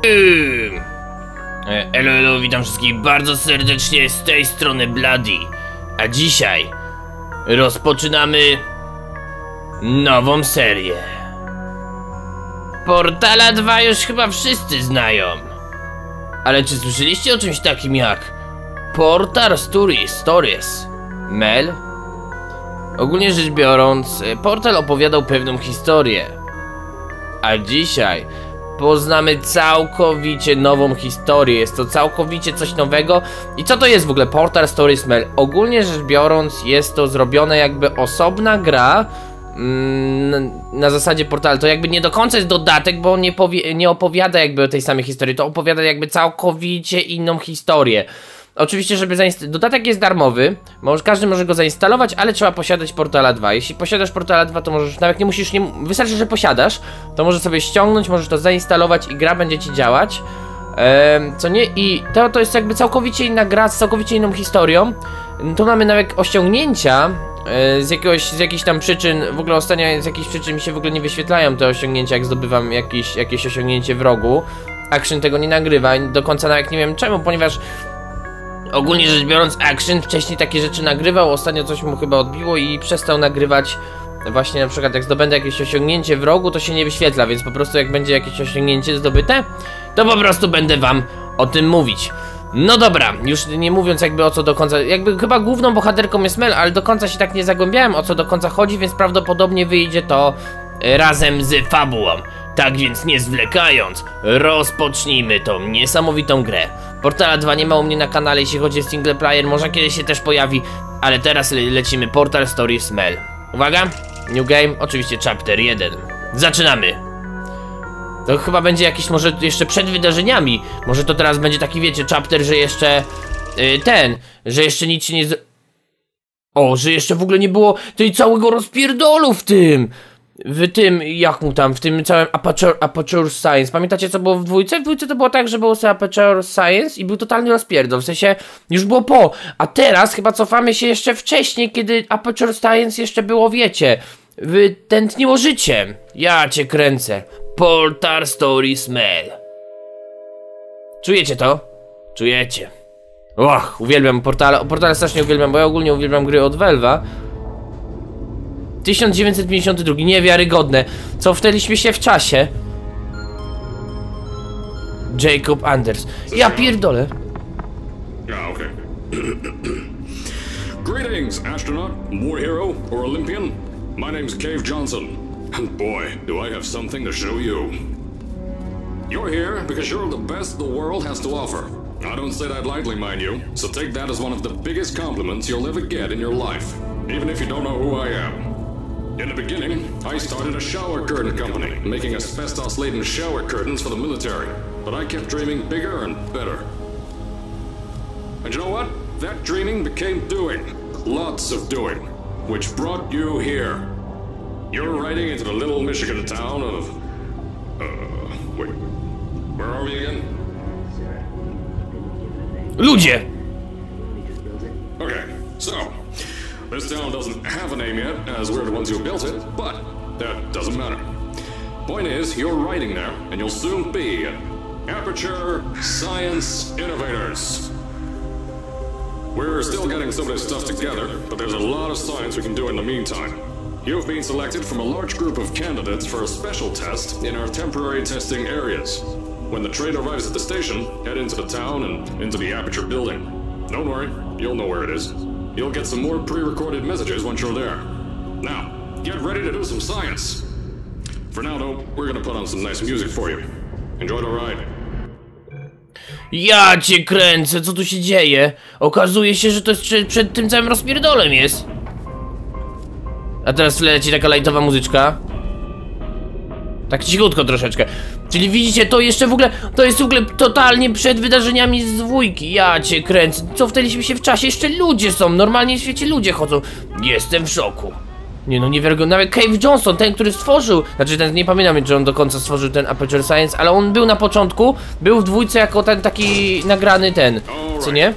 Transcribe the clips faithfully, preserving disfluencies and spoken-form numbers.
Elo, elo, witam wszystkich bardzo serdecznie z tej strony Bloody. A dzisiaj rozpoczynamy nową serię. Portala dwa już chyba wszyscy znają. Ale czy słyszeliście o czymś takim jak Portal Stories? Stories? Mel? Ogólnie rzecz biorąc, Portal opowiadał pewną historię. A dzisiaj poznamy całkowicie nową historię. Jest to całkowicie coś nowego. I co to jest w ogóle Portal Stories Mel? Ogólnie rzecz biorąc, jest to zrobione jakby osobna gra mm, na zasadzie Portal. To jakby nie do końca jest dodatek, bo nie, powie, nie opowiada jakby o tej samej historii. To opowiada jakby całkowicie inną historię. Oczywiście, żeby zainstalować. Dodatek jest darmowy, może, każdy może go zainstalować, ale trzeba posiadać Portala dwa. Jeśli posiadasz Portala dwa, to możesz, nawet nie musisz, nie, wystarczy, że posiadasz, to możesz sobie ściągnąć, możesz to zainstalować i gra będzie ci działać. Ehm, co nie? I to, to jest jakby całkowicie inna gra z całkowicie inną historią. Tu mamy nawet osiągnięcia e, z jakiegoś, z jakichś tam przyczyn, w ogóle ostatnio z jakichś przyczyn mi się w ogóle nie wyświetlają te osiągnięcia, jak zdobywam jakieś, jakieś osiągnięcie w rogu. Action tego nie nagrywa i do końca nawet nie wiem czemu, ponieważ ogólnie rzecz biorąc, Action wcześniej takie rzeczy nagrywał, ostatnio coś mu chyba odbiło i przestał nagrywać. Właśnie na przykład jak zdobędę jakieś osiągnięcie w rogu, to się nie wyświetla, więc po prostu jak będzie jakieś osiągnięcie zdobyte, to po prostu będę wam o tym mówić. No dobra, już nie mówiąc jakby o co do końca, jakby chyba główną bohaterką jest Mel, ale do końca się tak nie zagłębiałem o co do końca chodzi, więc prawdopodobnie wyjdzie to razem z fabułą. Tak więc nie zwlekając, rozpocznijmy tą niesamowitą grę. Portala dwa nie ma u mnie na kanale, jeśli chodzi o single player, może kiedyś się też pojawi, ale teraz le lecimy Portal Stories Mel. Uwaga, new game, oczywiście chapter jeden. Zaczynamy! To chyba będzie jakiś, może jeszcze przed wydarzeniami. Może to teraz będzie taki, wiecie, chapter, że jeszcze yy, ten, że jeszcze nic się nie z... O, że jeszcze w ogóle nie było tej całego rozpierdolu w tym. W tym, jak mu tam, w tym całym Aperture, Aperture Science. Pamiętacie co było w dwójce? W dwójce to było tak, że było sobie Aperture Science i był totalny rozpierdol, w sensie już było po. A teraz chyba cofamy się jeszcze wcześniej, kiedy Aperture Science jeszcze było, wiecie, tętniło życiem. Ja cię kręcę. Portal Stories Mel. Czujecie to? Czujecie. Och, uwielbiam Portale, Portale strasznie uwielbiam, bo ja ogólnie uwielbiam gry od Valve'a. tysiąc dziewięćset pięćdziesiąty drugi, niewiarygodne. Cofnęliśmy się w czasie. Jacob Anders. Ja pierdolę. Ah, okay. Greetings, astronaut, war hero, or Olympian. My name's Cave Johnson. And boy, do I have something to show you. You're here because you're the best the world has to offer. I don't say that lightly, mind you, so take that as one of the biggest compliments you'll ever get in your life, even if you don't know who I am. In the beginning, I started a shower curtain company, making asbestos-laden shower curtains for the military. But I kept dreaming bigger and better. And you know what? That dreaming became doing. Lots of doing. Which brought you here. You're riding into the little Michigan town of... Uh, wait. Where are we again? Ludzie! Okay, so... This town doesn't have a name yet, as we're the ones who built it, but that doesn't matter. Point is, you're riding there, and you'll soon be Aperture Science Innovators. We're still getting some of this stuff together, but there's a lot of science we can do in the meantime. You've been selected from a large group of candidates for a special test in our temporary testing areas. When the train arrives at the station, head into the town and into the Aperture building. Don't worry, you'll know where it is. You'll get some more pre-recorded messages once you're there. Now, get ready to do some science. For now, though, we're gonna put on some nice music for you. Enjoy the ride. Ja cię kręcę, co tu się dzieje? Okazuje się, że to jest przed, przed tym całym rozpierdolem jest. A teraz leci taka lajtowa muzyczka. Tak cichutko troszeczkę. Czyli widzicie, to jeszcze w ogóle, to jest w ogóle totalnie przed wydarzeniami z dwójki. Ja cię kręcę, cofnęliśmy się w czasie, jeszcze ludzie są, normalnie w świecie ludzie chodzą. Jestem w szoku. Nie no, niewiarygodne, nawet Cave Johnson, ten, który stworzył, znaczy ten, nie pamiętam, czy on do końca stworzył ten Aperture Science, ale on był na początku, był w dwójce jako ten taki nagrany ten, co nie?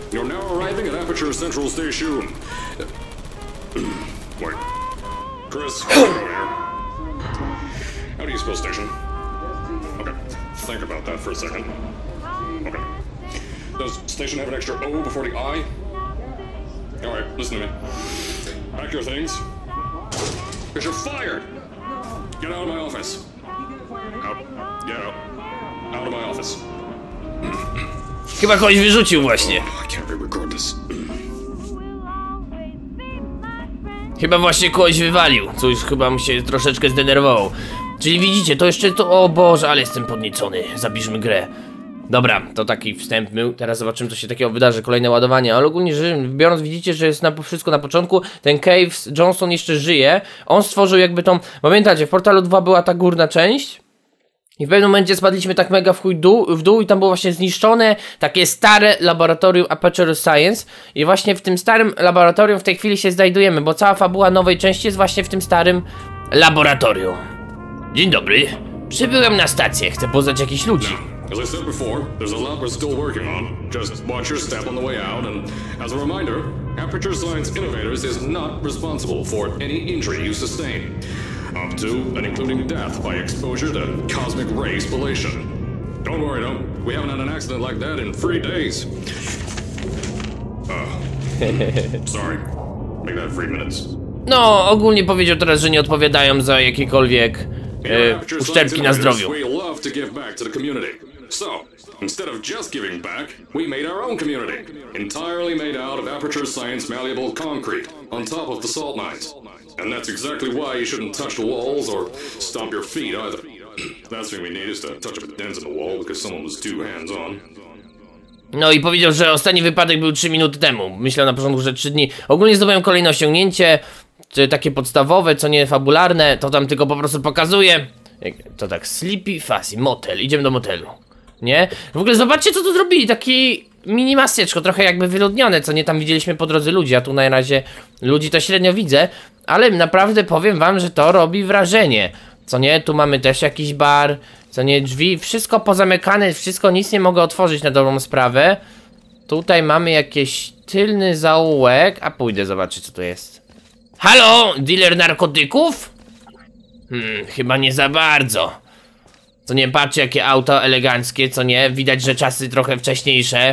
Chris, how do you spell station? Okay, think about that for a second. Okay. Does station have an extra O before the I? Alright, listen to me. Pack your things. Because you're fired! Get out of my office. Out. Get out. Out of my office. Chyba kogoś wyrzucił właśnie. I can't re-record this. Chyba właśnie kogoś wywalił, co już chyba mu się troszeczkę zdenerwował. Czyli widzicie, to jeszcze to... O Boże, ale jestem podniecony. Zabierzmy grę. Dobra, to taki wstęp był. Teraz zobaczymy, co się takiego wydarzy. Kolejne ładowanie, ale ogólnie rzecz biorąc, widzicie, że jest na, wszystko na początku. Ten Cave Johnson jeszcze żyje. On stworzył jakby tą... Pamiętacie, w Portalu dwa była ta górna część. I w pewnym momencie spadliśmy tak mega w chuj dół, w dół i tam było właśnie zniszczone takie stare laboratorium Aperture Science. I właśnie w tym starym laboratorium w tej chwili się znajdujemy, bo cała fabuła nowej części jest właśnie w tym starym laboratorium. Dzień dobry. Przybyłem na stację, chcę poznać jakichś ludzi. As I said before, there's a lot we're still working on. Just watch your step on the way out, and as a reminder, Aperture Science Innovators is not responsible for any injury you sustain. Up to and including death by exposure to cosmic ray spallation. Don't worry, though. We haven't had an accident like that in three days. Uh, sorry. Make that three minutes. No, ogólnie powiedział teraz, że nie odpowiadają za jakiekolwiek e, uszczerbki na zdrowiu. So, instead of just giving back, we made our own community, entirely made out of Aperture Science malleable concrete, on top of the salt mines. And that's exactly why you shouldn't touch the walls or stomp your feet either. Last thing we need is to touch up the dents in the wall because someone was too hands-on. No i powiedział, że ostatni wypadek był trzy minuty temu. Myślał na początku, że trzy dni. Ogólnie zdobyłem kolejne osiągnięcie, czy takie podstawowe, co nie fabularne, to tam tylko po prostu pokazuje. To tak, Sleepy Fuzzy, motel, idziemy do motelu. Nie? W ogóle zobaczcie, co tu zrobili, taki mini miasteczko, trochę jakby wyludnione, co nie, tam widzieliśmy po drodze ludzi, a tu na razie ludzi to średnio widzę, ale naprawdę powiem wam, że to robi wrażenie. Co nie, tu mamy też jakiś bar, co nie, drzwi, wszystko pozamykane, wszystko, nic nie mogę otworzyć na dobrą sprawę. Tutaj mamy jakiś tylny zaułek, a pójdę zobaczyć, co to jest. Halo, dealer narkotyków? Hmm, chyba nie za bardzo. Co nie, patrzcie jakie auto eleganckie, co nie, widać, że czasy trochę wcześniejsze.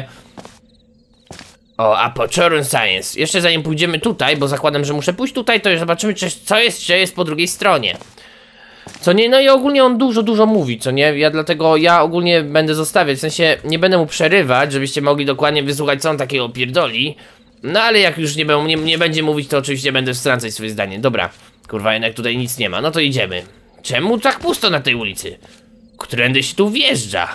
O, Aperture Science. Jeszcze zanim pójdziemy tutaj, bo zakładam, że muszę pójść tutaj, to już zobaczymy, czy, co jest, czy jest po drugiej stronie. Co nie, no i ogólnie on dużo, dużo mówi, co nie, ja dlatego, ja ogólnie będę zostawiać, w sensie nie będę mu przerywać, żebyście mogli dokładnie wysłuchać, co on takiego pierdoli. No ale jak już nie, nie, nie będzie mówić, to oczywiście będę wtrącać swoje zdanie. Dobra, kurwa, jednak tutaj nic nie ma, no to idziemy. Czemu tak pusto na tej ulicy? Którędy się tu wjeżdża?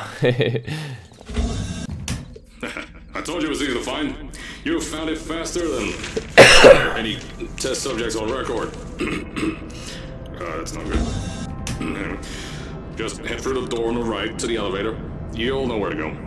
I told you it was easy to find. You found it faster than any test subjects on record. uh, that's not good. Just head through the door on the right to the elevator. You'll know where to go.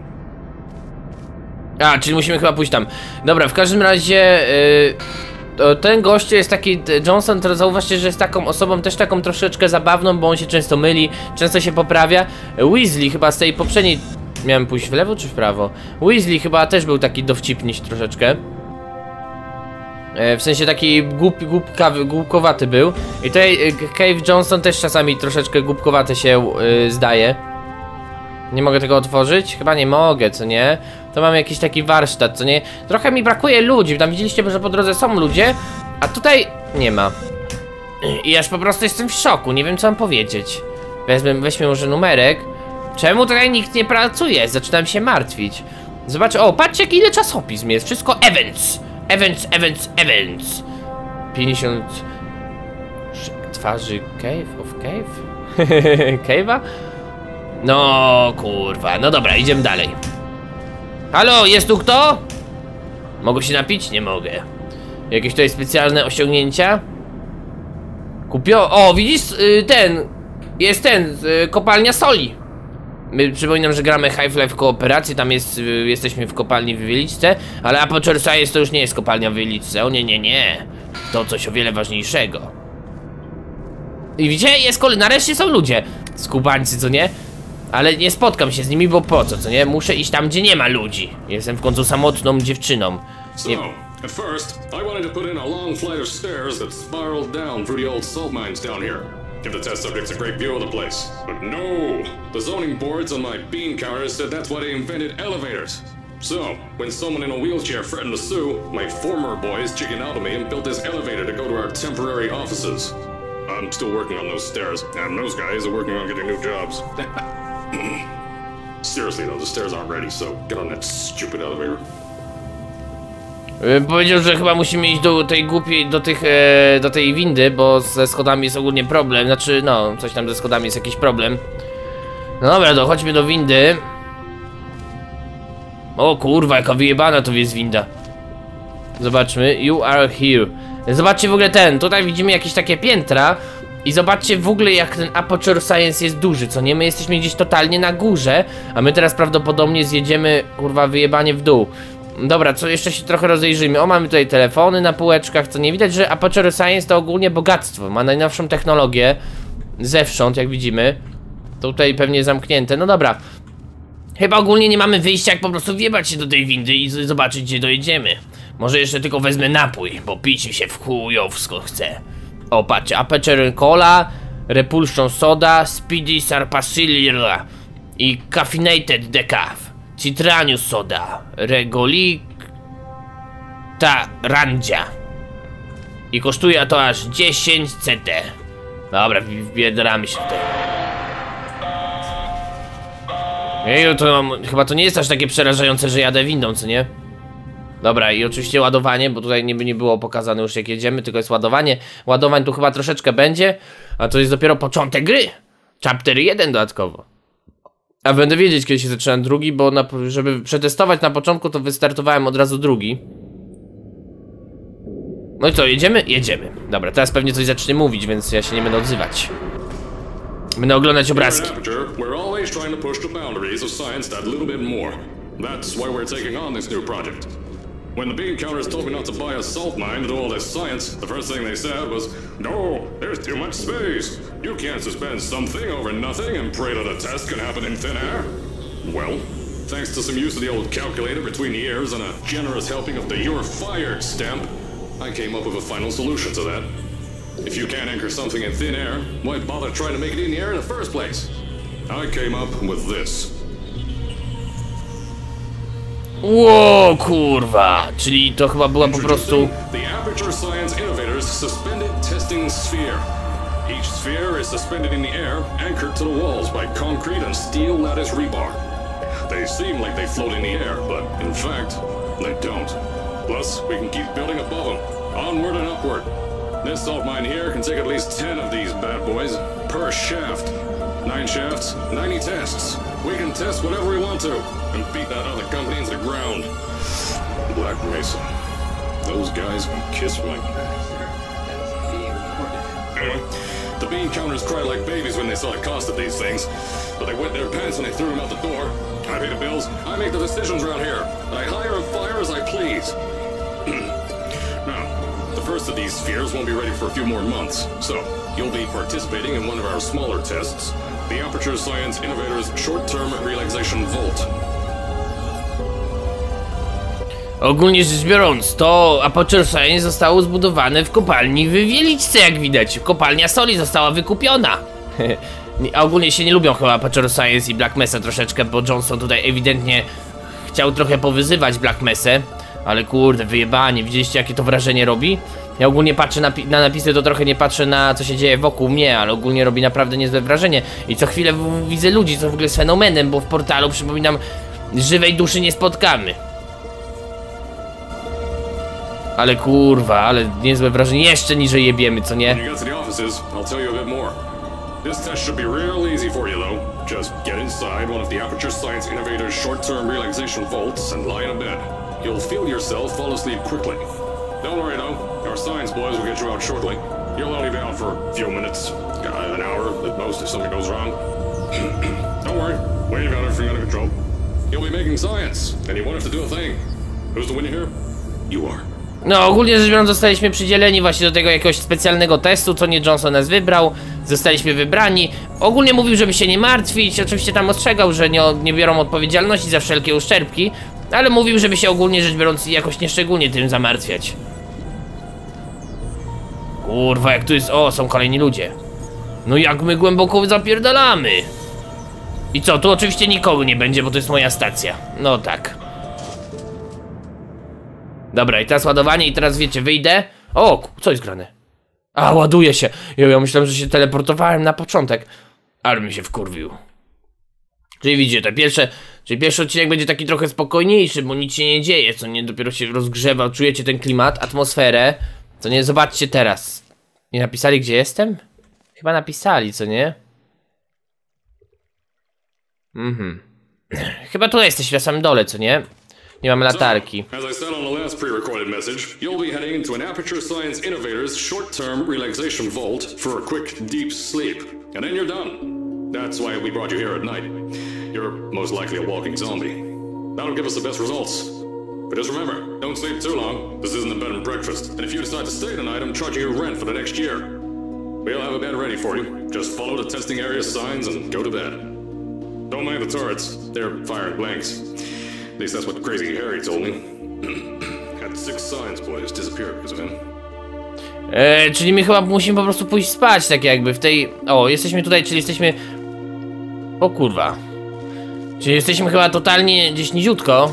A, czyli musimy chyba pójść tam. Dobra, w każdym razie yy, ten gościu jest taki, Johnson, to zauważcie, że jest taką osobą też taką troszeczkę zabawną, bo on się często myli, często się poprawia. Weasley chyba z tej poprzedniej... Miałem pójść w lewo czy w prawo? Weasley chyba też był taki dowcipniś troszeczkę. E, w sensie taki głup, głupkawy, głupkowaty był. I tutaj Cave Johnson też czasami troszeczkę głupkowaty się yy, zdaje. Nie mogę tego otworzyć? Chyba nie mogę, co nie? To mam jakiś taki warsztat, co nie? Trochę mi brakuje ludzi, tam widzieliście, że po drodze są ludzie, a tutaj nie ma. I aż po prostu jestem w szoku, nie wiem co mam powiedzieć. Wezmę, weźmy może numerek. Czemu tutaj nikt nie pracuje? Zaczynam się martwić. Zobacz, o, patrzcie ile czasopism jest, wszystko events. Events, events, events. pięćdziesiąt... Twarzy Cave of Cave? Cave'a? No kurwa, no dobra, idziemy dalej. Halo, jest tu kto? Mogę się napić? Nie mogę. Jakieś tutaj specjalne osiągnięcia? Kupio... O, widzisz, ten... Jest ten, kopalnia soli. My, przypominam, że gramy Half-Life w kooperacji, tam jest, jesteśmy w kopalni w Wieliczce. Ale Aperture Science to już nie jest kopalnia w Wieliczce. O nie, nie, nie. To coś o wiele ważniejszego. I widzicie, jest kolej, nareszcie są ludzie skubańcy, co nie? Ale nie spotkam się z nimi, bo po co, co nie? Muszę iść tam, gdzie nie ma ludzi. Jestem w końcu samotną dziewczyną. Nie... So, at first, I wanted to put in a long flight of stairs that spiraled down through the old salt mines down here. give the test subjects a great view of the place. But no! The zoning boards on my bean counters said that's why they invented elevators. So, when someone in a wheelchair threatened to sue, my former boys chickened out of me and built this elevator to go to our temporary offices. I'm still working on those stairs, and those guys are working on getting new jobs. Seriously though, the stairs aren't ready, so get on that stupid elevator. Powiedział, że chyba musimy iść do tej głupiej, do tych, e, do tej windy, bo ze schodami jest ogólnie problem. Znaczy, no, coś tam ze schodami jest jakiś problem. No dobra, to chodźmy do windy. O kurwa, jaka wyjebana to jest winda. Zobaczmy, you are here. Zobaczcie w ogóle ten, tutaj widzimy jakieś takie piętra. I zobaczcie w ogóle jak ten Aperture Science jest duży, co nie? My jesteśmy gdzieś totalnie na górze, a my teraz prawdopodobnie zjedziemy, kurwa, wyjebanie w dół. Dobra, co jeszcze się trochę rozejrzymy. O, mamy tutaj telefony na półeczkach, co nie widać, że Aperture Science to ogólnie bogactwo. Ma najnowszą technologię. Zewsząd, jak widzimy. Tutaj pewnie zamknięte, no dobra. Chyba ogólnie nie mamy wyjścia, jak po prostu wjebać się do tej windy i zobaczyć, gdzie dojedziemy. Może jeszcze tylko wezmę napój, bo pić mi się w chujowsko chce. O, patrzcie, Aperture Cola, Repulsion Soda, Speedy Sarpacilla i Caffeinated Decaf, Citranius Soda, Regolik Tarandzia. I kosztuje to aż dziesięć C T. Dobra, wbieramy się tutaj. Jeju, to mam, chyba to nie jest aż takie przerażające, że jadę windą, co nie? Dobra, i oczywiście ładowanie, bo tutaj nie, nie było pokazane już jak jedziemy, tylko jest ładowanie. Ładowań tu chyba troszeczkę będzie, a to jest dopiero początek gry. Chapter jeden dodatkowo. A będę wiedzieć, kiedy się zaczyna drugi, bo na, żeby przetestować na początku, to wystartowałem od razu drugi. No i co, jedziemy? Jedziemy. Dobra, teraz pewnie coś zacznie mówić, więc ja się nie będę odzywać. Będę oglądać obrazki. That's why we're taking on this new project. When the bean counters told me not to buy a salt mine to do all this science, the first thing they said was, no, there's too much space. You can't suspend something over nothing and pray that a test can happen in thin air. Well, thanks to some use of the old calculator between the ears and a generous helping of the "you're fired" stamp, I came up with a final solution to that. If you can't anchor something in thin air, why bother trying to make it in the air in the first place? I came up with this. Ło, kurwa, czyli to chyba była po prostu... The Aperture Science Innovators Suspended Testing Sphere. Each sphere is suspended in the air, anchored to the walls by concrete and steel lattice rebar. They seem like they float in the air, but in fact, they don't. Plus, we can keep building above them, onward and upward. This salt mine here can take at least ten of these bad boys per shaft. Nine shafts, ninety tests. We can test whatever we want to, and beat that other company into the ground. Black Mesa. Those guys can kiss my... Anyway, the bean counters cried like babies when they saw the cost of these things, but they wet their pants and they threw them out the door. I pay the bills, I make the decisions around here, and I hire and fire as I please. Now, the first of these spheres won't be ready for a few more months, so you'll be participating in one of our smaller tests, the Aperture Science Innovators Short-Term Relaxation Vault. Ogólnie rzecz biorąc, to Aperture Science zostało zbudowane w kopalni w Wieliczce, jak widać. Kopalnia soli została wykupiona. A ogólnie się nie lubią chyba Aperture Science i Black Mesa troszeczkę, bo Johnson tutaj ewidentnie chciał trochę powyzywać Black Mesę. Ale kurde, wyjebanie, widzieliście jakie to wrażenie robi? Ja ogólnie patrzę na, na napisy, to trochę nie patrzę na co się dzieje wokół mnie, ale ogólnie robi naprawdę niezłe wrażenie. I co chwilę w, widzę ludzi, co w ogóle jest fenomenem, bo w portalu, przypominam, żywej duszy nie spotkamy. Ale kurwa, ale niezłe wrażenie, jeszcze niżej jebiemy, co nie? This test should be real easy for you, though. Just get inside one of the Aperture Science Innovators short-term relaxation vaults and lie in a bed. You'll feel yourself fall asleep quickly. Don't worry, though. Our science boys will get you out shortly. You'll only be out for a few minutes, uh, an hour at most if something goes wrong. Don't worry, we've got everything under control. You'll be making science, and you won't have to do a thing. Who's the winner here? You are. No, ogólnie rzecz biorąc, zostaliśmy przydzieleni właśnie do tego jakiegoś specjalnego testu, co nie Johnson nas wybrał. Zostaliśmy wybrani. Ogólnie mówił, żeby się nie martwić, oczywiście tam ostrzegał, że nie, nie biorą odpowiedzialności za wszelkie uszczerbki, ale mówił, żeby się ogólnie rzecz biorąc jakoś nieszczególnie tym zamartwiać. Kurwa, jak tu jest... O, są kolejni ludzie. No jak my głęboko zapierdalamy. I co, tu oczywiście nikogo nie będzie, bo to jest moja stacja. No tak. Dobra, i teraz ładowanie i teraz wiecie, wyjdę. O, co jest grane? A, ładuje się. Jo, ja myślałem, że się teleportowałem na początek. Ale mi się wkurwił. Czyli widzicie, te pierwsze, czyli pierwszy odcinek będzie taki trochę spokojniejszy, bo nic się nie dzieje, co nie, dopiero się rozgrzewa, czujecie ten klimat, atmosferę. Co nie, zobaczcie teraz. Nie napisali, gdzie jestem? Chyba napisali, co nie? Mhm. Chyba tutaj jesteś na samym dole, co nie? Nie mamy latarki. So, as I said on the last pre-recorded message, you'll be heading into an Aperture Science Innovators short-term relaxation vault for a quick, deep sleep. And then you're done. That's why we brought you here at night. You're most likely a walking zombie. That'll give us the best results. But just remember, don't sleep too long. This isn't a bed and breakfast. And if you decide to stay tonight, I'm charging you rent for the next year. We'll have a bed ready for you. Just follow the testing area signs and go to bed. Don't mind the turrets. They're firing blanks. At least that's what Crazy Harry told me. Had six science boys disappear because of him. Eee, czyli my chyba musimy po prostu pójść spać, tak jakby w tej... O, jesteśmy tutaj, czyli jesteśmy... O kurwa. Czyli jesteśmy chyba totalnie gdzieś niziutko.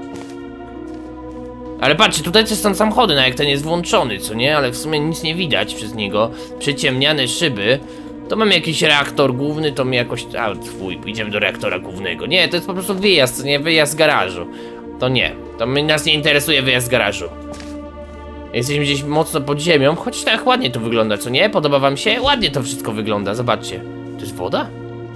Ale patrzcie, tutaj też są samochody, no jak ten jest włączony, co nie? Ale w sumie nic nie widać przez niego. Przyciemniane szyby. To mamy jakiś reaktor główny, to my jakoś... A, twój, pójdziemy do reaktora głównego. Nie, to jest po prostu wyjazd, nie? Wyjazd z garażu. To nie, to my, nas nie interesuje wyjazd z garażu. Jesteśmy gdzieś mocno pod ziemią, choć tak ładnie to wygląda, co nie? Podoba wam się? Ładnie to wszystko wygląda, zobaczcie. To jest woda?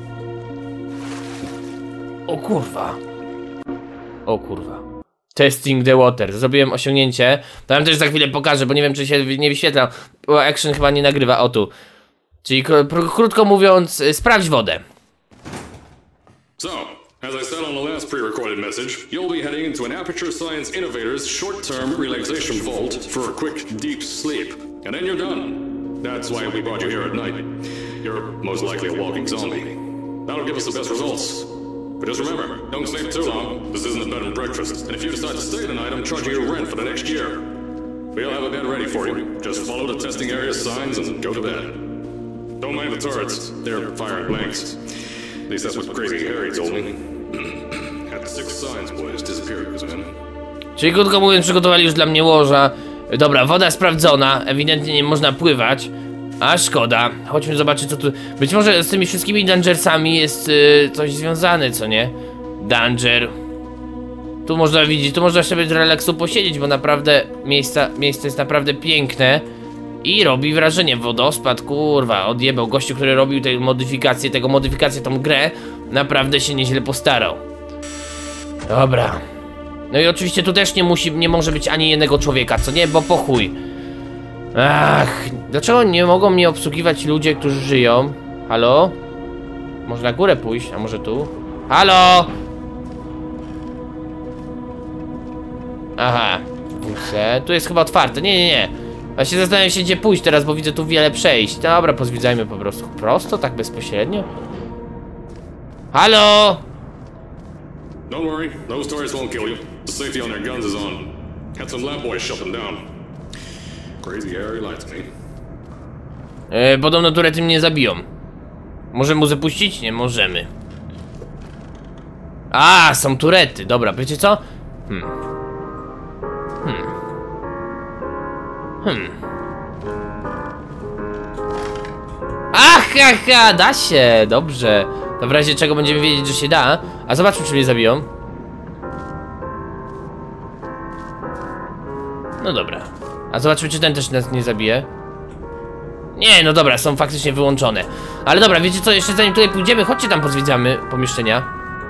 O kurwa. O kurwa. Testing the water. Zrobiłem osiągnięcie. To wam też za chwilę pokażę, bo nie wiem, czy się nie wyświetla. Bo Action chyba nie nagrywa. O tu. Czyli krótko mówiąc, sprawdź wodę. So, as I said on the last pre-recorded message, you'll be heading into an Aperture Science Innovators short-term relaxation vault for a quick, deep sleep. And then you're done. That's why we brought you here at night. You're most likely a walking zombie. That'll give us the best results. But just remember, don't sleep too long. This isn't a bed and breakfast. And if you decide to stay tonight, I'm charging you rent for the next year. We'll have a bed ready for you. Just follow the testing area signs and go to bed. Don't mind the turrets. They're firing blanks. At least that's what Crazy Harry told me. Had six science boys disappear because of him. Czyli krótko mówiąc, przygotowali już dla mnie łoża. Dobra, woda sprawdzona. Ewidentnie nie można pływać. A szkoda. Chodźmy zobaczyć, co tu... Być może z tymi wszystkimi Dangersami jest yy, coś związane, co nie? Danger. Tu można widzieć, tu można sobie z relaksu posiedzieć, bo naprawdę miejsca, miejsce jest naprawdę piękne. I robi wrażenie. Wodospad, kurwa, odjebał. Gościu, który robił tę modyfikację, tego modyfikację, tą grę, naprawdę się nieźle postarał. Dobra. No i oczywiście tu też nie musi, nie może być ani jednego człowieka, co nie? Bo po chuj. Ach, dlaczego nie mogą mnie obsługiwać ludzie, którzy żyją? Halo? Może na górę pójść, a może tu? Halo? Aha. Widzę. Tu jest chyba otwarte. Nie, nie, nie. Właśnie zastanawiam się, gdzie pójść teraz, bo widzę tu wiele przejść. Dobra, pozwiedzajmy po prostu. Prosto, tak bezpośrednio. Halo? Don't worry, those turrets won't kill you. The safety on their guns is on. Had some lab boys shut them down. Crazy Harry lied to me. E, podobno turety mnie zabiją. Możemy mu zapuścić? Nie możemy. A, są turety. Dobra, wiecie co? Hmm. Hmm. Hmm. Ach, ha, ha, da się. Dobrze. To w razie czego będziemy wiedzieć, że się da. A zobaczmy, czy mnie zabiją. No dobra. A zobaczmy, czy ten też nas nie zabije. Nie, no dobra, są faktycznie wyłączone. Ale dobra, wiecie co, jeszcze zanim tutaj pójdziemy, chodźcie tam pozwiedzamy pomieszczenia.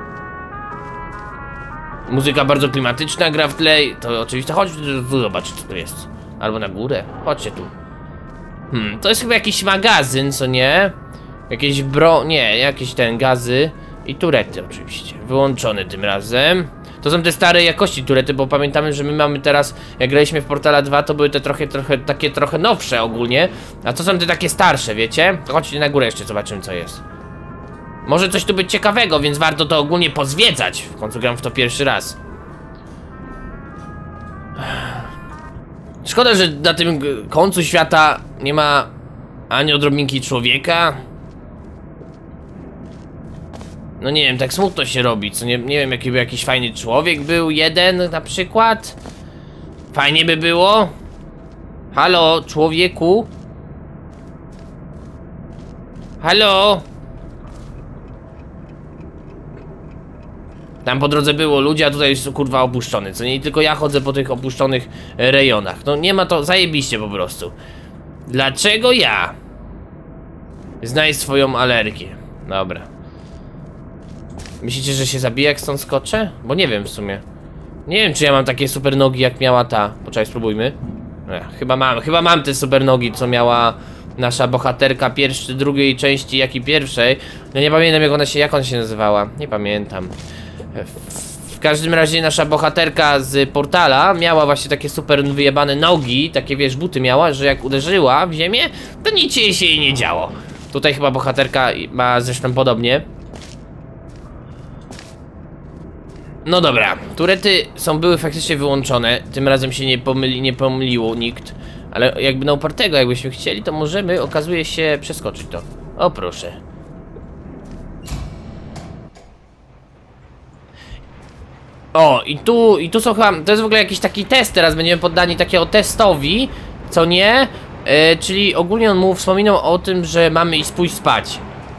Muzyka bardzo klimatyczna, gra w tle. To oczywiście, chodź tu zobaczyć, co to jest. Albo na górę, chodźcie tu. Hmm, to jest chyba jakiś magazyn, co nie? Jakieś bro... nie, jakieś ten, gazy. I turety oczywiście, wyłączone tym razem. To są te starej jakości turety, bo pamiętamy, że my mamy teraz, jak graliśmy w Portala dwa, to były te trochę, trochę, takie trochę nowsze ogólnie. A to są te takie starsze, wiecie? To chodźcie na górę jeszcze, zobaczymy, co jest. Może coś tu być ciekawego, więc warto to ogólnie pozwiedzać. W końcu gram w to pierwszy raz. Szkoda, że na tym końcu świata nie ma ani odrobinki człowieka. No nie wiem, tak smutno się robi, co nie, nie wiem, jaki by jakiś fajny człowiek był, jeden na przykład. Fajnie by było. Halo, człowieku. Halo. Tam po drodze było ludzi, a tutaj jest kurwa opuszczony, co nie? I tylko ja chodzę po tych opuszczonych rejonach. No nie ma to, zajebiście po prostu. Dlaczego ja? Znajdź swoją alergię. Dobra. Myślicie, że się zabije, jak stąd skoczę? Bo nie wiem w sumie. Nie wiem, czy ja mam takie super nogi, jak miała ta. Poczekaj, spróbujmy. Ech, chyba mam, chyba mam te super nogi, co miała nasza bohaterka pierwszej, drugiej części, jak i pierwszej. No nie pamiętam, jak ona się, jak ona się nazywała. Nie pamiętam. W każdym razie nasza bohaterka z Portala miała właśnie takie super wyjebane nogi, takie wiesz, buty miała, że jak uderzyła w ziemię, to nic się jej nie działo. Tutaj chyba bohaterka ma zresztą podobnie. No dobra, turety są były faktycznie wyłączone. Tym razem się nie pomyli, nie pomyliło nikt. Ale jakby na upartego, jakbyśmy chcieli, to możemy, okazuje się, przeskoczyć to. O proszę. O, i tu, i tu są chyba, to jest w ogóle jakiś taki test, teraz będziemy poddani takiego testowi, co nie? E, czyli ogólnie on mu wspominał o tym, że mamy iść pójść spać.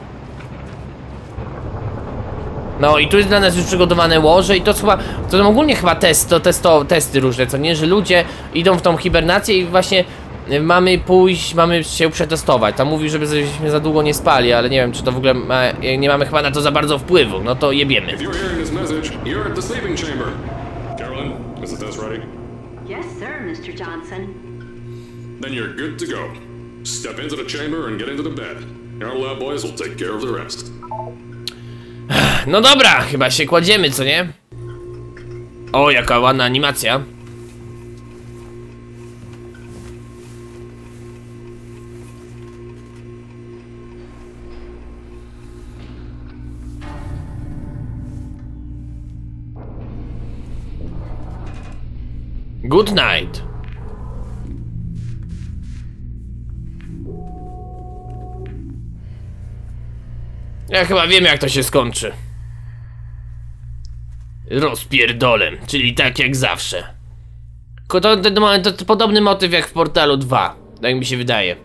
No i tu jest dla nas już przygotowane łoże i to jest chyba, to są ogólnie chyba test, to testo, testy różne, co nie? Że ludzie idą w tą hibernację i właśnie mamy pójść, mamy się przetestować. Tam mówi, żeby żebyśmy za długo nie spali, ale nie wiem, czy to w ogóle ma, nie mamy chyba na to za bardzo wpływu. No to jebiemy. If you're hearing this message, you're at the sleeping chamber. Carolyn, is the test ready? Yes, sir, mister Johnson. Then you're good to go. Step into the chamber and get into the bed. Our lab boys will take care of the rest. No dobra, chyba się kładziemy, co nie? O, jaka ładna animacja. Good night. Ja chyba wiem, jak to się skończy. Rozpierdolem, czyli tak jak zawsze. To, to, to, to podobny motyw jak w Portalu dwa, tak mi się wydaje.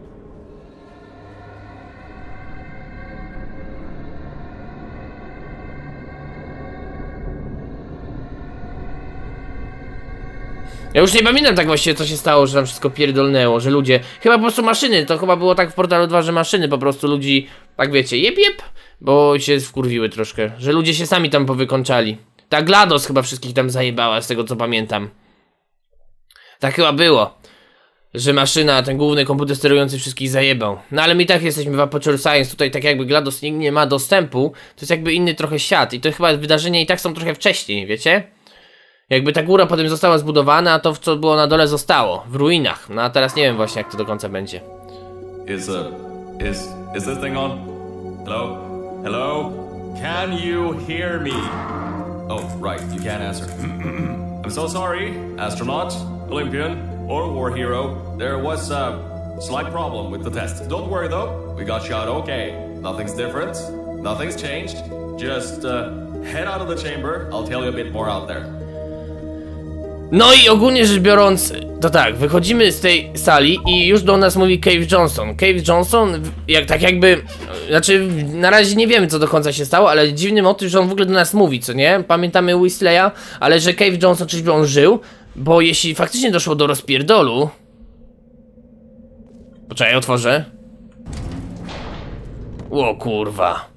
Ja już nie pamiętam tak właściwie, co się stało, że tam wszystko pierdolnęło, że ludzie... Chyba po prostu maszyny, to chyba było tak w Portalu dwa, że maszyny po prostu ludzi, tak wiecie, jep jep, bo się wkurwiły troszkę, że ludzie się sami tam powykończali. Ta GLaDOS chyba wszystkich tam zajebała, z tego co pamiętam. Tak chyba było, że maszyna, ten główny komputer sterujący wszystkich zajebał. No ale my i tak jesteśmy w Aperture Science, tutaj tak jakby GLaDOS nikt nie ma dostępu, to jest jakby inny trochę świat i to chyba wydarzenia i tak są trochę wcześniej, wiecie? Jakby ta góra potem została zbudowana, a to co było na dole zostało, w ruinach. No a teraz nie wiem właśnie, jak to do końca będzie. Is uh, is is this thing on? Hello? Hello? Can you hear me? Oh, right, you can't answer. I'm so sorry, astronaut, Olympian, or war hero. There was a slight problem with the test. Don't worry though, we got shot okay. Nothing's different, nothing's changed. Just uh, head out of the chamber, I'll tell you a bit more out there. No i ogólnie rzecz biorąc, to tak, wychodzimy z tej sali i już do nas mówi Cave Johnson. Cave Johnson, jak tak jakby, znaczy na razie nie wiemy co do końca się stało, ale dziwny motyw, że on w ogóle do nas mówi, co nie? Pamiętamy Weasleya, ale że Cave Johnson czyżby on żył, bo jeśli faktycznie doszło do rozpierdolu... Poczekaj, otworzę. O kurwa.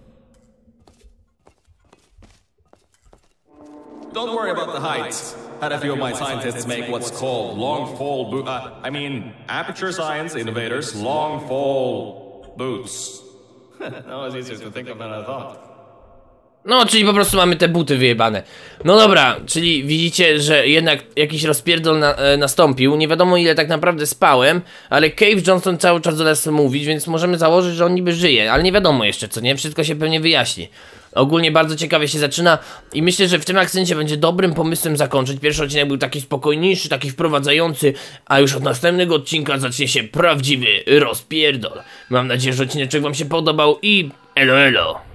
Don't worry about the heights. Had a few of my scientists make what's called long fall boot. Uh, I mean, Aperture Science innovators long fall boots. That was easier to think of than I thought. No, czyli po prostu mamy te buty wyjebane. No dobra, czyli widzicie, że jednak jakiś rozpierdol na, e, nastąpił. Nie wiadomo ile tak naprawdę spałem, ale Cave Johnson cały czas do nas mówi, więc możemy założyć, że on niby żyje. Ale nie wiadomo jeszcze co, nie? Wszystko się pewnie wyjaśni. Ogólnie bardzo ciekawie się zaczyna i myślę, że w tym akcencie będzie dobrym pomysłem zakończyć. Pierwszy odcinek był taki spokojniejszy, taki wprowadzający, a już od następnego odcinka zacznie się prawdziwy rozpierdol. Mam nadzieję, że odcineczek wam się podobał i elo elo.